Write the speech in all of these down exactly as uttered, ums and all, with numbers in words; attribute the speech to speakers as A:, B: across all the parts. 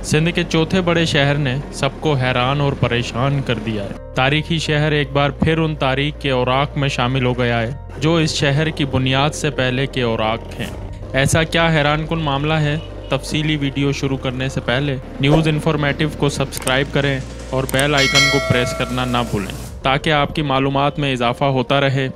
A: सिंध के चौथे बड़े शहर ने सबको हैरान और परेशान कर दिया है। तारीखी शहर एक बार फिर उन तारीख के औराक में शामिल हो गया है जो इस शहर की बुनियाद से पहले के औराक हैं। ऐसा क्या हैरानकुन मामला है? तफसीली वीडियो शुरू करने से पहले न्यूज़ इन्फॉर्मेटिव को सब्सक्राइब करें और बेल आइकन को प्रेस करना ना भूलें ताकि आपकी मालूमात में इजाफा होता रहे।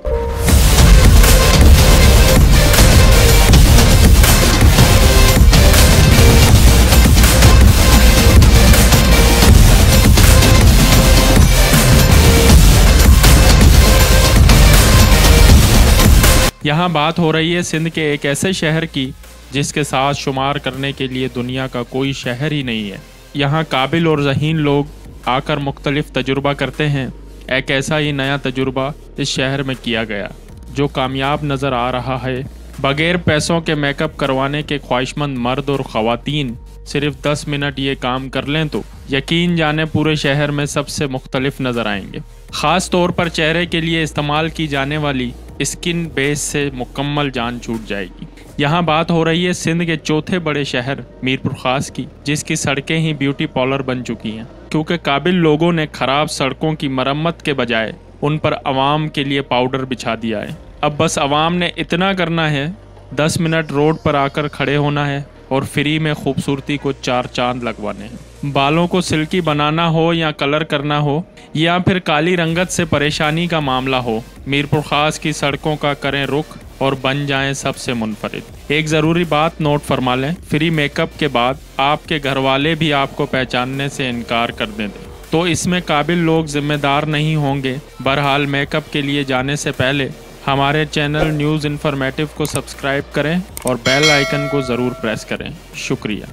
A: यहाँ बात हो रही है सिंध के एक ऐसे शहर की जिसके साथ शुमार करने के लिए दुनिया का कोई शहर ही नहीं है। यहाँ काबिल और ज़हीन लोग आकर मुख्तलिफ तजुर्बा करते हैं। एक ऐसा ही नया तजुर्बा इस शहर में किया गया जो कामयाब नज़र आ रहा है। बगैर पैसों के मेकअप करवाने के ख्वाहिशमंद मर्द और ख़वातीन सिर्फ दस मिनट ये काम कर लें तो यकीन जाने पूरे शहर में सबसे मुख्तलिफ नज़र आएंगे। ख़ास तौर पर चेहरे के लिए इस्तेमाल की जाने वाली स्किन बेस से मुकम्मल जान छूट जाएगी। यहाँ बात हो रही है सिंध के चौथे बड़े शहर मीरपुर खास की, जिसकी सड़कें ही ब्यूटी पार्लर बन चुकी हैं क्योंकि काबिल लोगों ने ख़राब सड़कों की मरम्मत के बजाय उन पर आवाम के लिए पाउडर बिछा दिया है। अब बस आवाम ने इतना करना है, दस मिनट रोड पर आकर खड़े होना है और फ्री में खूबसूरती को चार चांद लगवाने हैं। बालों को सिल्की बनाना हो या कलर करना हो या फिर काली रंगत से परेशानी का मामला हो, मीरपुर खास की सड़कों का करें रुख और बन जाएं सबसे मुनफरिद। एक ज़रूरी बात नोट फरमा लें, फ्री मेकअप के बाद आपके घर वाले भी आपको पहचानने से इनकार कर दें तो इसमें काबिल लोग जिम्मेदार नहीं होंगे। बहरहाल मेकअप के लिए जाने से पहले हमारे चैनल न्यूज़ इन्फॉर्मेटिव को सब्सक्राइब करें और बेल आइकन को ज़रूर प्रेस करें। शुक्रिया।